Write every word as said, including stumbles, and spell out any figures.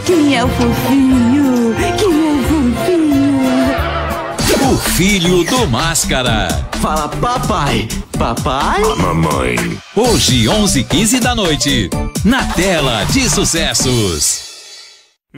Quem é o fofinho? Quem é o fofinho? O filho do Máscara. Fala papai. Papai? Mamãe. Hoje, onze e quinze da noite. Na tela de sucessos.